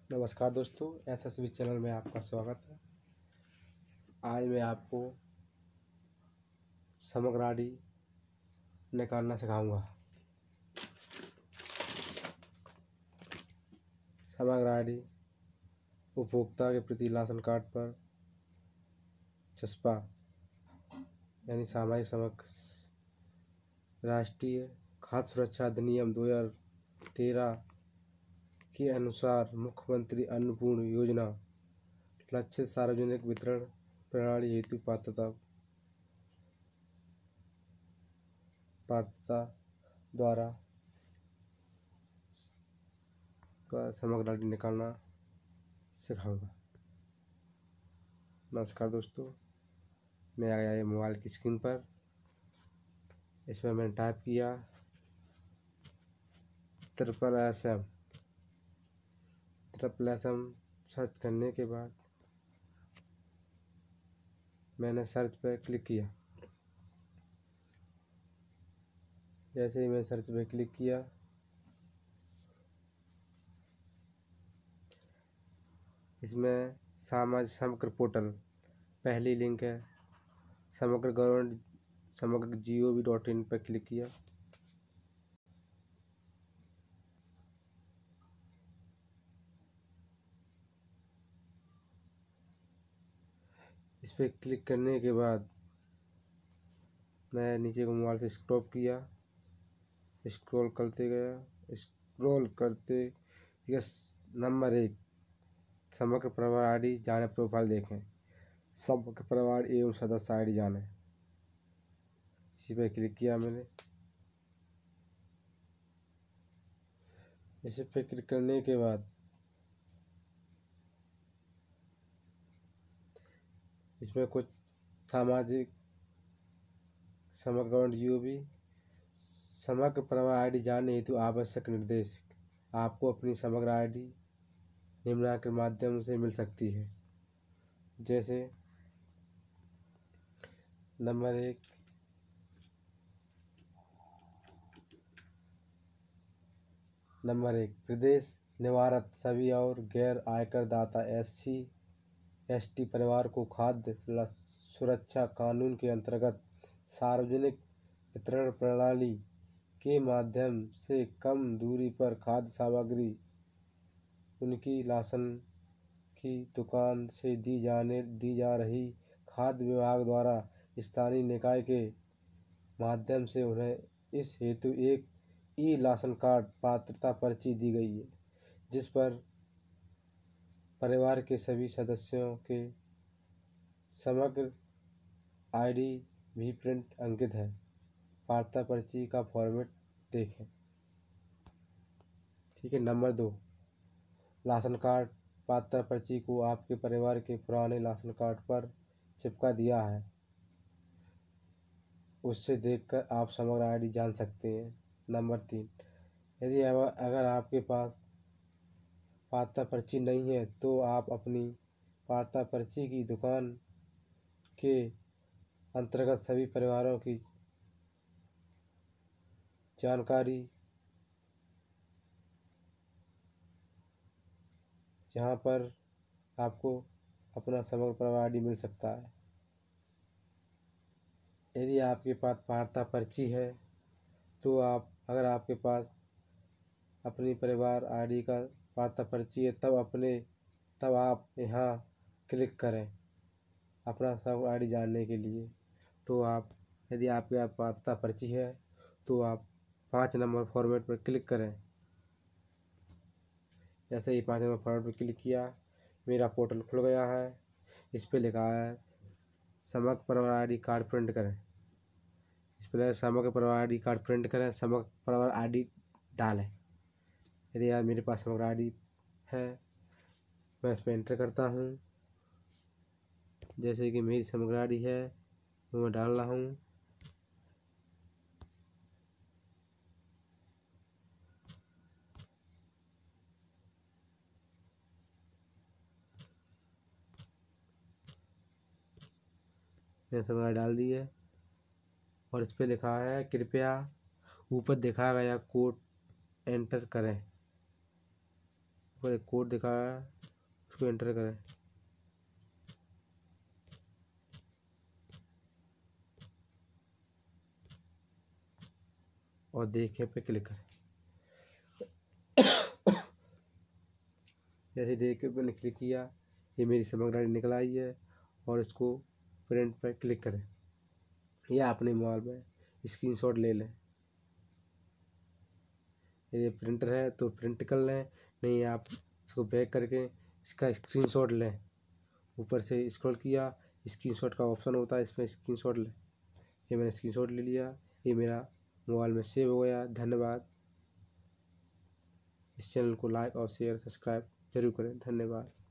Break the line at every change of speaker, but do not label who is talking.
नमस्कार दोस्तों, SSB channel में आपका स्वागत है। आज मैं आपको समग्र आडी निकालना सिखाऊंगा। समग्र आडी उपभोक्ता के प्रति राशन कार्ड पर चस्पा यानी सामाजिक समग्र राष्ट्रीय खाद्य सुरक्षा अधिनियम 2013 के अनुसार मुख्यमंत्री अन्नपूर्णा योजना लक्षित सार्वजनिक वितरण प्रणाली हेतु पात्रता द्वारा समग्र आडी निकालना सिखाऊंगा। नमस्कार दोस्तों, मैं आ गया ये मोबाइल की स्क्रीन पर। इसमें मैंने टाइप किया ट्रिपल एसएम सर्च करने के बाद मैंने सर्च पर क्लिक किया। जैसे ही मैं सर्च पे क्लिक किया, इसमें समग्र पोर्टल पहली लिंक है। समग्र gov.in पर क्लिक किया। इस पर क्लिक करने के बाद मैं नीचे को मोबाइल से स्क्रॉल करते नंबर 1 समग्र परिवार आईडी जाने प्रोफाइल देखें। समग्र परिवार एवं सदस्य आईडी जाने, इसी पर क्लिक किया मैंने। इसे पे क्लिक करने के बाद इसमें कुछ सामाजिक समग्र परिवार आईडी जानने हेतु आवश्यक निर्देश। आपको अपनी समग्र आईडी निम्नलिखित के माध्यम से मिल सकती है। जैसे नंबर 1 प्रदेश निवारक सभी और गैर आयकर दाता SC/ST परिवार को खाद्य सुरक्षा कानून के अंतर्गत सार्वजनिक वितरण प्रणाली के माध्यम से कम दूरी पर खाद्य सामग्री उनकी राशन की दुकान से दी जा रही खाद्य विभाग द्वारा स्थानीय निकाय के माध्यम से उन्हें इस हेतु एक राशन कार्ड पात्रता पर्ची दी गई है, जिस पर परिवार के सभी सदस्यों के समग्र आईडी भी प्रिंट अंकित है। पात्रता पर्ची का फॉर्मेट देखें। ठीक है। नंबर 2 राशन कार्ड पात्रता पर्ची को आपके परिवार के पुराने राशन कार्ड पर चिपका दिया है, उससे देखकर आप समग्र आईडी जान सकते हैं। नंबर 3 यदि अगर आपके पास पात्रता पर्ची नहीं है तो आप अपनी पात्रता पर्ची की दुकान के अंतर्गत सभी परिवारों की जानकारी जहां पर आपको अपना समग्र परिवार आईडी मिल सकता है। यदि आपके पास पात्रता पर्ची है तो अगर आपके पास अपनी परिवार आईडी का पात्रता पर्ची है तब आप यहाँ क्लिक करें अपना समग्र आईडी जानने के लिए। तो यदि आपके पास पात्रता पर्ची है तो आप 5 नंबर फॉर्मेट पर क्लिक करें। जैसे ही 5 नंबर फॉर्मेट पर क्लिक किया, मेरा पोर्टल खुल गया है। इस पर लिखा है समग्र परिवार आईडी कार्ड प्रिंट करें। इस पर समग्र परिवार आईडी कार्ड प्रिंट करें, समग्र परिवार आईडी डालें। यदि यार मेरे पास समग्र आईडी है, मैं इस पर एंटर करता हूँ। जैसे कि मेरी समग्र आईडी है वो मैं डाल रहा हूँ। मैंने समग्र आईडी डाल दी है और इस पर लिखा है कृपया ऊपर दिखाया गया कोड एंटर करें। ऊपर एक कोड दिखा है, उसको एंटर करें। और देखें पे क्लिक करें। जैसे देखे मैंने क्लिक किया, ये मेरी समग्र आईडी निकल आई है। और इसको प्रिंट पर क्लिक करें या अपने मोबाइल में स्क्रीनशॉट ले लें। यदि प्रिंटर है तो प्रिंट कर लें, नहीं आप इसको बैक करके इसका स्क्रीनशॉट लें। ऊपर से स्क्रॉल किया, स्क्रीनशॉट का ऑप्शन होता है, इसमें स्क्रीनशॉट लें। ये मैंने स्क्रीनशॉट ले लिया, ये मेरा मोबाइल में सेव हो गया। धन्यवाद। इस चैनल को लाइक और शेयर सब्सक्राइब जरूर करें। धन्यवाद।